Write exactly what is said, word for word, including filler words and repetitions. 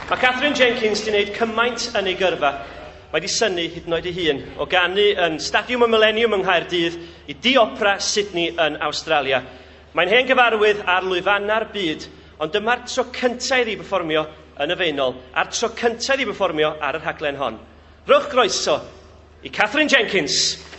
Mae Katherine Jenkins wedi gwneud cymaint yn ei gyrfa. Mae wedi synnu hyd yn oed ei hun o ganu yn Stadiwm y Millennium yng Nghaerdydd i di-opera Sydney yn Awstralia. Mae'n hen gyfarwydd ar lwyfanna'r byd, ond dyma'r tro cyntaf iddi berfformio yn y Faenol, a'r tro cyntaf iddi berfformio ar y rhaglen hon. Rwch groeso i Katherine Jenkins.